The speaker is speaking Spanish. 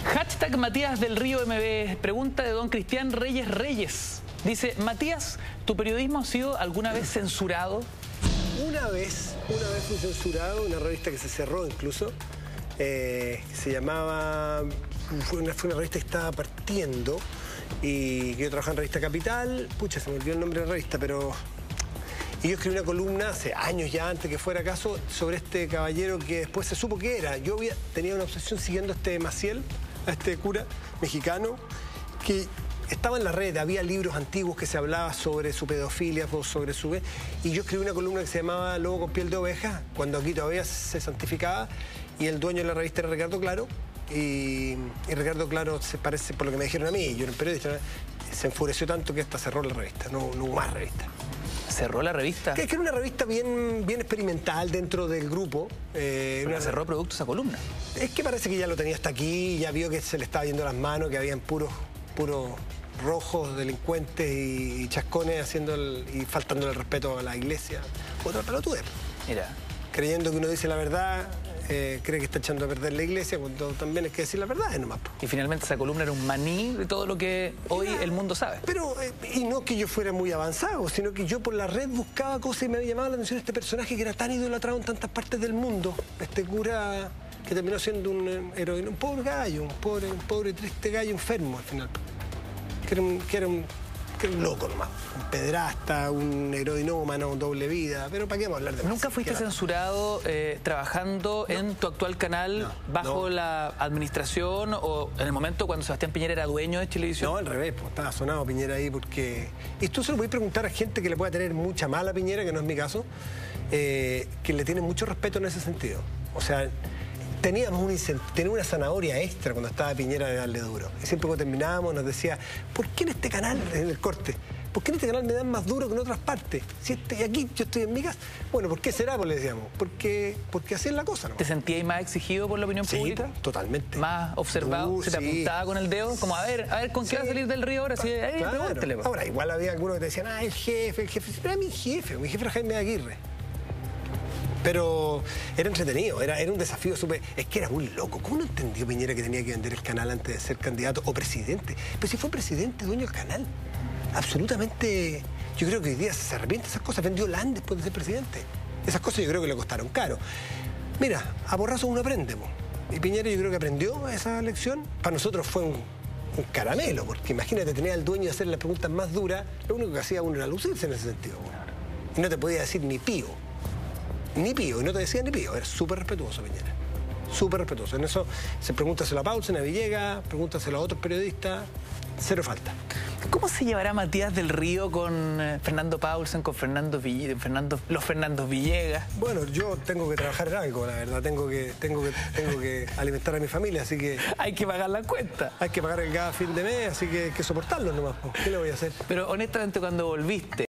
Hashtag Matías del Río MB, pregunta de don Cristian Reyes Reyes. Dice, Matías, ¿tu periodismo ha sido alguna vez censurado? Una vez fui censurado, una revista que se cerró incluso, se llamaba, fue una revista que estaba partiendo y yo trabajaba en Revista Capital, pucha, se me olvidó el nombre de la revista, pero... Y yo escribí una columna hace años ya, antes que fuera caso, sobre este caballero que después se supo que era. Yo tenía una obsesión siguiendo a este Maciel, a este cura mexicano, que estaba en la red, había libros antiguos que se hablaba sobre su pedofilia, sobre su... Y yo escribí una columna que se llamaba Lobo con piel de oveja, cuando aquí todavía se santificaba, y el dueño de la revista era Ricardo Claro, y Ricardo Claro, se parece, por lo que me dijeron a mí, yo era un periodista, se enfureció tanto que hasta cerró la revista, no hubo más revista. ¿Cerró la revista? Que era una revista bien experimental dentro del grupo. ¿Cerró producto esa columna? Es que parece que ya lo tenía hasta aquí, ya vio que se le estaba yendo las manos, que habían puros rojos, delincuentes y chascones y faltando el respeto a la iglesia. Otra pelotudez. Mira. Creyendo que uno dice la verdad, cree que está echando a perder la iglesia, cuando también hay que decir la verdad, nomás. Y finalmente esa columna era un maní de todo lo que hoy el mundo sabe. Pero, y no que yo fuera muy avanzado, sino que yo por la red buscaba cosas y me había llamado la atención este personaje que era tan idolatrado en tantas partes del mundo. Este cura que terminó siendo un heroíno, un pobre gallo, un pobre triste gallo enfermo al final. Que era un loco nomás, un pederasta, un heroinómano, un doble vida, pero ¿para qué vamos a hablar de eso? ¿Nunca fuiste censurado trabajando en tu actual canal bajo la administración o en el momento cuando Sebastián Piñera era dueño de Chilevisión? No, al revés, pues estaba sonado Piñera ahí porque... Y esto se lo voy a preguntar a gente que le pueda tener mucha mala a Piñera, que no es mi caso, que le tiene mucho respeto en ese sentido. O sea... Tenía una zanahoria extra cuando estaba Piñera de darle duro. Y siempre cuando terminábamos nos decía, ¿por qué en este canal, en el corte, por qué en este canal me dan más duro que en otras partes? Si aquí yo estoy en mi casa. Bueno, ¿por qué será? Pues le decíamos. Porque así es la cosa, ¿no? ¿Te sentías más exigido por la opinión pública? Sí, totalmente. ¿Más observado? ¿Se te apuntaba con el dedo? Como, a ver, ¿con qué va a salir del río ahora? Claro. Pregúntele. Ahora, igual había algunos que te decían, el jefe. Pero era mi jefe era Jaime Aguirre. Pero era entretenido, era un desafío súper... Es que era muy loco. ¿Cómo no entendió Piñera que tenía que vender el canal antes de ser candidato o presidente? Pero si fue presidente, dueño del canal. Absolutamente... Yo creo que hoy día se arrepiente de esas cosas. Vendió LAN después de ser presidente. Esas cosas yo creo que le costaron caro. Mira, a porrazos uno aprende. Y Piñera yo creo que aprendió esa lección. Para nosotros fue un caramelo, porque imagínate, tener al dueño de hacer las preguntas más duras, lo único que hacía uno era lucirse en ese sentido. Y no te podía decir ni pío. Ni pío, y no te decía ni pío, era súper respetuoso Piñera, súper respetuoso. En eso, pregúntaselo a Paulsen, a Villegas, pregúntaselo a otros periodistas, cero falta. ¿Cómo se llevará Matías del Río con Fernando Paulsen, con los Fernandos Villegas? Bueno, yo tengo que trabajar en algo, la verdad, tengo que alimentar a mi familia, así que... Hay que pagar la cuenta. Hay que pagar el gas a fin de mes, así que hay que soportarlo nomás, ¿qué le voy a hacer? Pero honestamente, cuando volviste,